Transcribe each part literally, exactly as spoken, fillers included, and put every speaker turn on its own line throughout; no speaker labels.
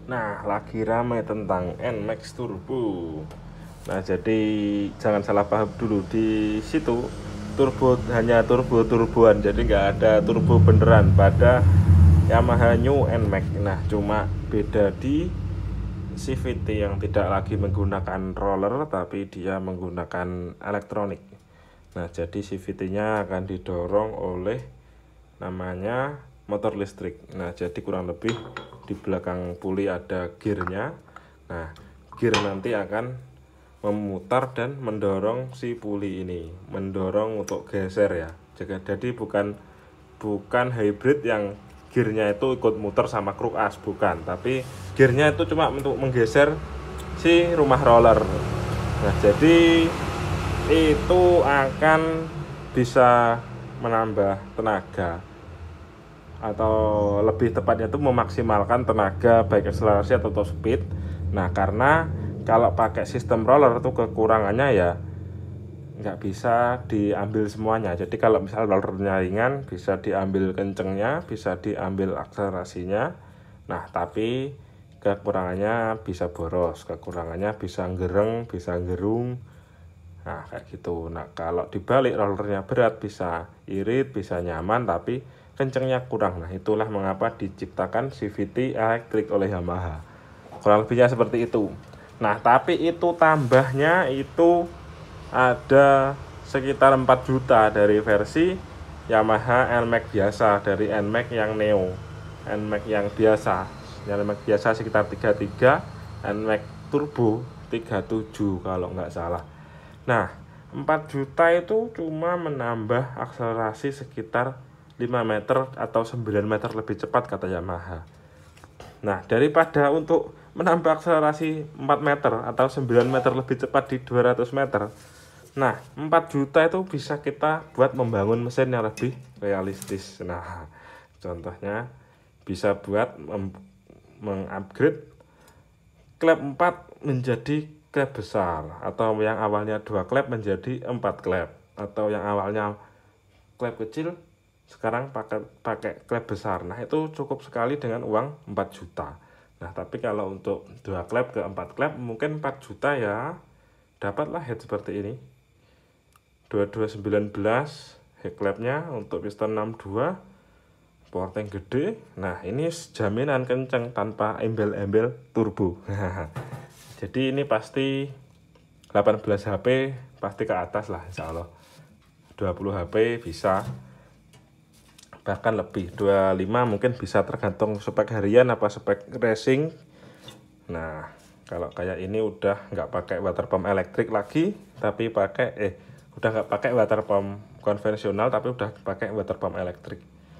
Nah, lagi rame tentang Nmax Turbo. Nah, jadi jangan salah paham dulu, di situ turbo hanya turbo-turboan, jadi nggak ada turbo beneran pada Yamaha New Nmax. Nah, cuma beda di C V T yang tidak lagi menggunakan roller tapi dia menggunakan elektronik. Nah, jadi C V T-nya akan didorong oleh namanya motor listrik. Nah, jadi kurang lebih di belakang puli ada gearnya. Nah, gear nanti akan memutar dan mendorong si puli ini, mendorong untuk geser ya. Jadi bukan bukan hybrid yang gearnya itu ikut muter sama kruk as, bukan, tapi gearnya itu cuma untuk menggeser si rumah roller. Nah, jadi itu akan bisa menambah tenaga, atau lebih tepatnya itu memaksimalkan tenaga baik akselerasi atau top speed. Nah, karena kalau pakai sistem roller itu kekurangannya ya nggak bisa diambil semuanya. Jadi kalau misal rollernya ringan bisa diambil kencengnya, bisa diambil akselerasinya. Nah, tapi kekurangannya bisa boros, kekurangannya bisa gereng, bisa gerung. Nah, kayak gitu. Nah, kalau dibalik rollernya berat bisa irit, bisa nyaman, tapi kencengnya kurang. Nah, itulah mengapa diciptakan C V T elektrik oleh Yamaha. Kurang lebihnya seperti itu. Nah, tapi itu tambahnya itu ada sekitar empat juta dari versi Yamaha Nmax biasa, dari Nmax yang Neo. Nmax yang biasa, yang Nmax biasa sekitar tiga puluh tiga, Nmax Turbo tiga puluh tujuh kalau nggak salah. Nah, empat juta itu cuma menambah akselerasi sekitar lima meter atau sembilan meter lebih cepat kata Yamaha. Nah, daripada untuk menambah akselerasi empat meter atau sembilan meter lebih cepat di dua ratus meter, nah, empat juta itu bisa kita buat membangun mesin yang lebih realistis. Nah, contohnya bisa buat mengupgrade klep empat menjadi klep besar, atau yang awalnya dua klep menjadi empat klep, atau yang awalnya klep kecil sekarang pakai pakai klep besar. Nah, itu cukup sekali dengan uang empat juta. Nah, tapi kalau untuk dua klep ke empat klep mungkin empat juta ya dapatlah head seperti ini. dua puluh dua sembilan belas head clamp-nya untuk piston enam puluh dua, power tank gede. Nah, ini jaminan kenceng tanpa embel-embel turbo. Jadi ini pasti delapan belas H P pasti ke atas lah insya Allah. dua puluh H P bisa, bahkan lebih, dua puluh lima mungkin bisa, tergantung spek harian apa spek racing. Nah, kalau kayak ini udah nggak pakai water pump elektrik lagi, tapi pakai eh udah nggak pakai water pump konvensional, tapi udah pakai water pump elektrik.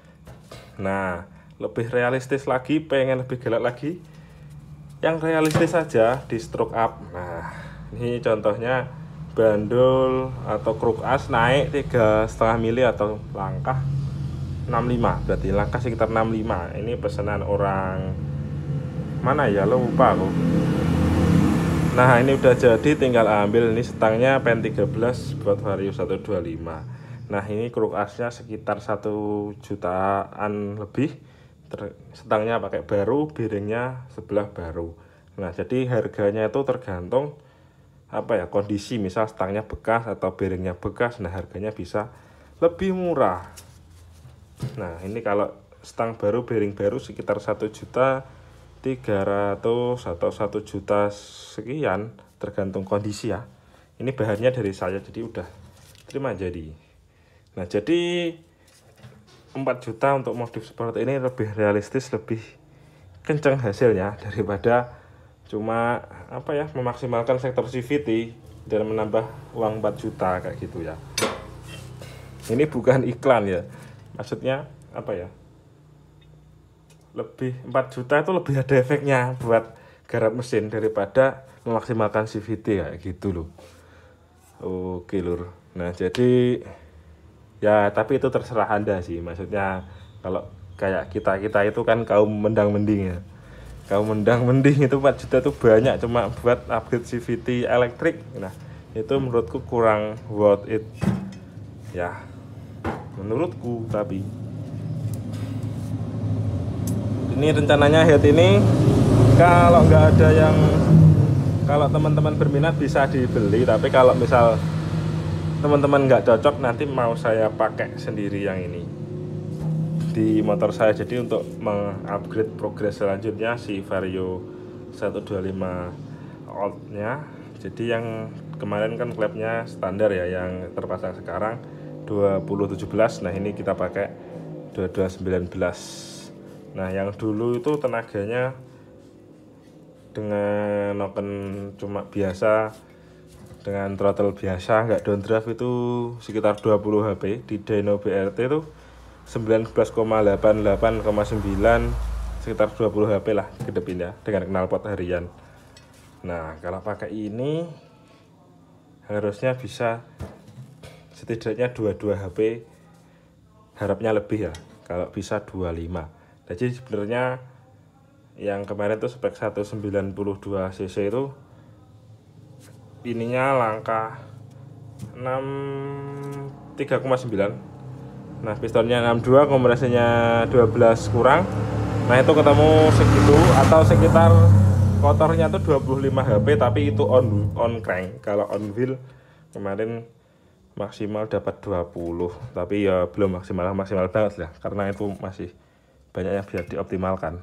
Nah, lebih realistis lagi, pengen lebih galak lagi, yang realistis saja di stroke up. Nah, ini contohnya bandul atau kruk as naik tiga setengah mili atau langkah enam puluh lima, berarti langkah sekitar enam puluh lima. Ini pesanan orang mana ya, lo lupa aku. Nah, ini udah jadi, tinggal ambil. Ini stangnya pen tiga belas buat Vario seratus dua puluh lima. Nah, ini kruk asnya sekitar satu jutaan lebih. Stangnya pakai baru, bearingnya sebelah baru. Nah, jadi harganya itu tergantung apa ya, kondisi. Misal stangnya bekas atau bearingnya bekas, nah harganya bisa lebih murah. Nah, ini kalau stang baru, bearing baru sekitar satu juta tiga ratus atau satu juta sekian, tergantung kondisi ya. Ini bahannya dari saya, jadi udah terima jadi. Nah, jadi empat juta untuk modif seperti ini lebih realistis, lebih kenceng hasilnya daripada cuma apa ya, memaksimalkan sektor C V T dan menambah uang empat juta kayak gitu ya. Ini bukan iklan ya, maksudnya apa ya, lebih empat juta itu lebih ada efeknya buat garap mesin daripada memaksimalkan C V T kayak gitu loh. Oke lur. Nah, jadi ya tapi itu terserah Anda sih. Maksudnya kalau kayak kita-kita itu kan kaum mendang-mending ya. Kaum mendang-mending itu empat juta itu banyak cuma buat upgrade C V T elektrik. Nah, itu menurutku kurang worth it. Ya, menurutku. Tapi ini rencananya head ini Kalau nggak ada yang, kalau teman-teman berminat bisa dibeli, tapi kalau misal teman-teman nggak cocok, nanti mau saya pakai sendiri yang ini di motor saya. Jadi untuk mengupgrade progres selanjutnya si Vario seratus dua puluh lima volt nya, jadi yang kemarin kan klepnya standar ya, yang terpasang sekarang dua ribu tujuh belas. Nah ini kita pakai dua ribu sembilan belas. Nah yang dulu itu tenaganya dengan noken cuma biasa, dengan throttle biasa, nggak downdraft, itu sekitar dua puluh H P. Di dyno B R T itu sembilan belas koma delapan delapan koma sembilan, sekitar dua puluh H P lah kedepin ya, dengan knalpot harian. Nah kalau pakai ini harusnya bisa setidaknya dua puluh dua H P, harapnya lebih ya, kalau bisa dua puluh lima. Jadi sebenarnya yang kemarin tuh spek seratus sembilan puluh dua cc itu ininya langkah enam puluh tiga koma sembilan. Nah pistonnya enam puluh dua, kompresinya dua belas kurang. Nah itu ketemu segitu, atau sekitar kotornya tuh dua puluh lima H P, tapi itu on on crank. Kalau on wheel kemarin maksimal dapat dua puluh, tapi ya belum maksimal maksimal banget lah, karena itu masih banyak yang bisa dioptimalkan.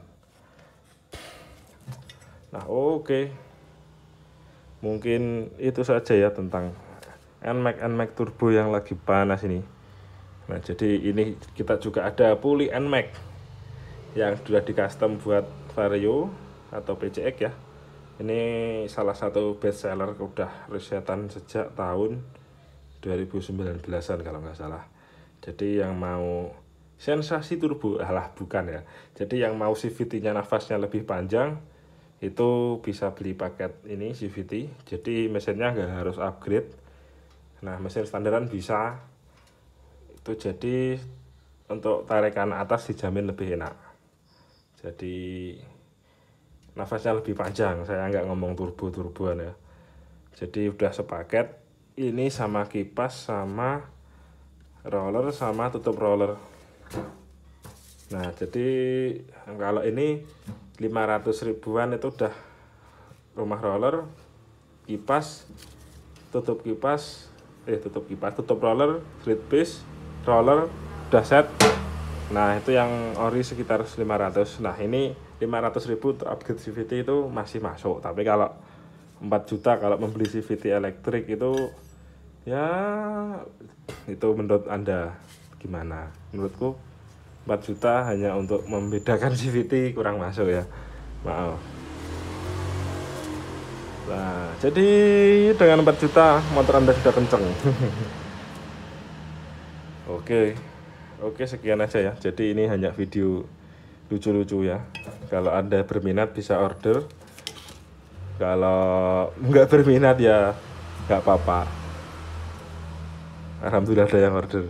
Nah oke, okay. Mungkin itu saja ya tentang NMAX NMAX Turbo yang lagi panas ini. Nah jadi ini kita juga ada puli NMAX yang sudah di custom buat Vario atau P C X ya. Ini salah satu best seller, udah risetan sejak tahun dua ribu sembilan belasan kalau nggak salah. Jadi yang mau sensasi turbo, alah bukan ya, jadi yang mau C V T-nya nafasnya lebih panjang itu bisa beli paket ini C V T. Jadi mesinnya nggak harus upgrade. Nah mesin standaran bisa itu, jadi untuk tarikan atas dijamin lebih enak, jadi nafasnya lebih panjang. Saya nggak ngomong turbo-turboan ya. Jadi udah sepaket ini sama kipas, sama roller, sama tutup roller. Nah jadi kalau ini lima ratus ribuan itu udah rumah roller, kipas, tutup kipas, eh tutup kipas, tutup roller, street base, roller, udah set. Nah itu yang ori sekitar lima ratus. Nah ini lima ratus ribu untuk upgrade C V T itu masih masuk. Tapi kalau empat juta kalau membeli C V T elektrik itu ya itu menurut Anda gimana? Menurutku empat juta hanya untuk membedakan C V T kurang masuk ya, maaf. Nah jadi dengan empat juta motor Anda sudah kenceng. Oke oke sekian aja ya. Jadi ini hanya video lucu-lucu ya. Kalau Anda berminat bisa order, kalau nggak berminat ya nggak apa-apa. Alhamdulillah ada yang order.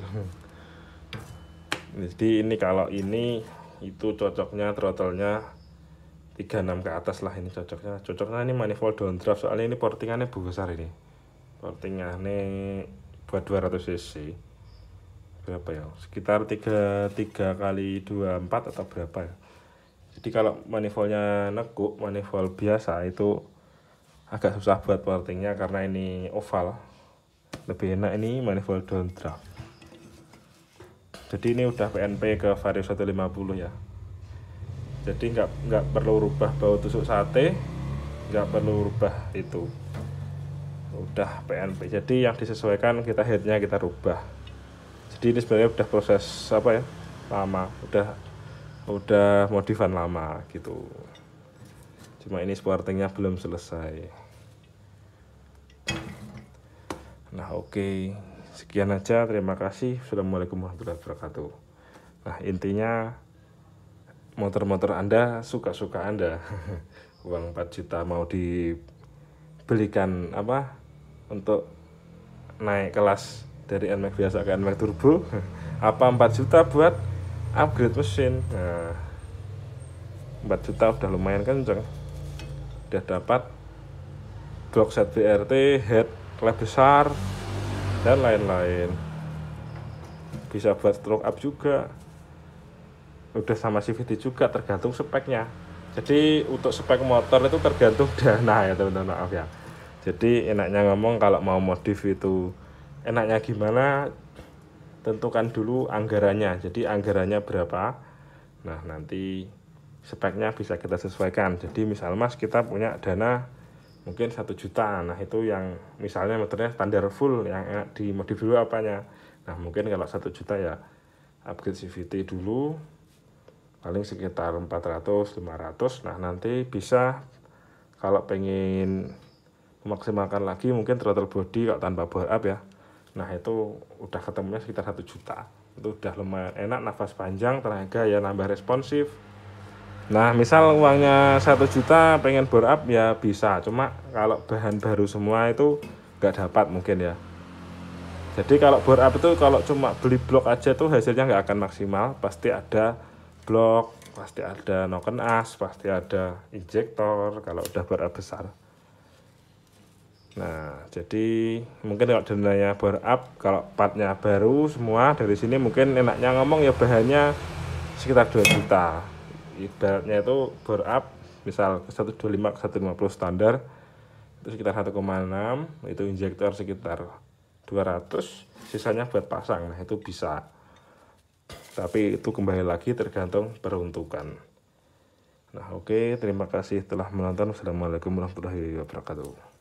Jadi ini kalau ini itu cocoknya throttle-nya tiga puluh enam ke atas lah, ini cocoknya. Cocoknya ini manifold downdraft, soalnya ini portingannya besar ini. Portingannya buat dua ratus cc. Berapa ya? Sekitar tiga kali dua puluh empat atau berapa ya? Jadi kalau manifoldnya nekuk, manifold biasa itu agak susah buat portingnya karena ini oval. Lebih enak ini manifold downdraft. Jadi ini udah P N P ke Vario seratus lima puluh ya. Jadi nggak nggak perlu rubah bau tusuk sate, nggak perlu rubah itu. Udah P N P. Jadi yang disesuaikan kita headnya kita rubah. Jadi ini sebenarnya udah proses apa ya? Lama, udah udah modifan lama gitu. Cuma ini sportingnya belum selesai. Nah oke. Okay. Sekian aja, terima kasih. Assalamualaikum warahmatullahi wabarakatuh. Nah intinya motor-motor Anda suka-suka Anda. Uang empat juta mau dibelikan apa untuk naik kelas dari NMAX biasa ke NMAX Turbo, apa empat juta buat upgrade mesin. Nah empat juta udah lumayan kenceng, udah dapat box set B R T, head klep besar dan lain-lain, bisa buat stroke up juga, udah sama C V T juga, tergantung speknya. Jadi untuk spek motor itu tergantung dana ya teman-teman, maaf ya. Jadi enaknya ngomong kalau mau modif itu enaknya gimana, tentukan dulu anggarannya. Jadi anggarannya berapa. Nah nanti speknya bisa kita sesuaikan. Jadi misal mas kita punya dana mungkin satu juta, nah itu yang misalnya motornya standar full, yang enak dimodif dulu apanya. Nah mungkin kalau satu juta ya upgrade C V T dulu, paling sekitar empat ratus lima ratus. Nah nanti bisa kalau pengen memaksimalkan lagi mungkin throttle body kalau tanpa bore up ya, nah itu udah ketemunya sekitar satu juta. Itu udah lumayan enak, nafas panjang, tenaga ya nambah responsif. Nah misal uangnya satu juta pengen bore up ya bisa, cuma kalau bahan baru semua itu nggak dapat mungkin ya. Jadi kalau bore up itu kalau cuma beli blok aja tuh hasilnya nggak akan maksimal. Pasti ada blok, pasti ada noken as, pasti ada injektor kalau udah bore up besar. Nah jadi mungkin kalau dananya bore up, kalau partnya baru semua dari sini mungkin enaknya ngomong ya bahannya sekitar dua juta. Ibaratnya itu bore up misal ke seratus dua puluh lima ke seratus lima puluh standar itu sekitar satu koma enam, itu injektor sekitar dua ratus, sisanya buat pasang. Nah itu bisa, tapi itu kembali lagi tergantung peruntukan. Nah oke, terima kasih telah menonton. Wassalamualaikum warahmatullahi wabarakatuh.